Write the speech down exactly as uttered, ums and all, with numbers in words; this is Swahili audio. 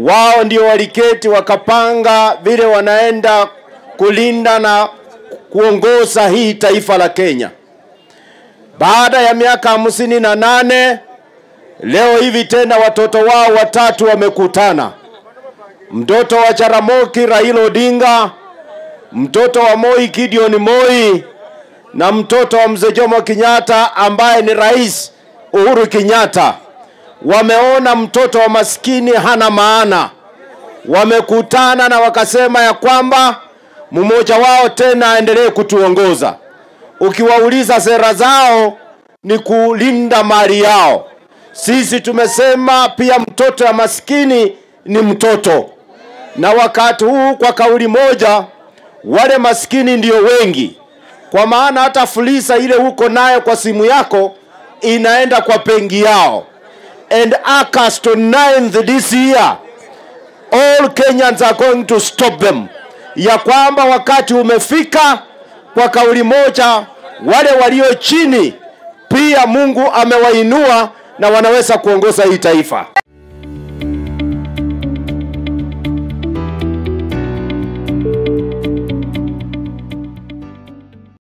wao ndio waliketi wakapanga vile wanaenda kulinda na kuongoza hii taifa la Kenya. Baada ya miaka hamsini na nane, leo hivi tena watoto wao watatu wamekutana. Mtoto wa Jaramogi Raila Odinga, mtoto wa Moi Gideon Moi, na mtoto wa Mzee Jomo Kenyatta ambaye ni Rais Uhuru Kenyatta. Wameona mtoto wa maskini hana maana. Wamekutana na wakasema ya kwamba mmoja wao tena aendelee kutuongoza. Ukiwauliza sera zao ni kulinda mali yao. Sisi tumesema pia mtoto wa maskini ni mtoto. Na wakati huu kwa kauli moja, wale maskini ndio wengi. Kwa maana hata fulisa ile uko nayo kwa simu yako inaenda kwa pengi yao. And August ninth this year, all Kenyans are going to stop them. Ya kwamba wakati umefika kwa kauli moja, wale walio chini pia Mungu amewainua na wanaweza kuongoza hii taifa.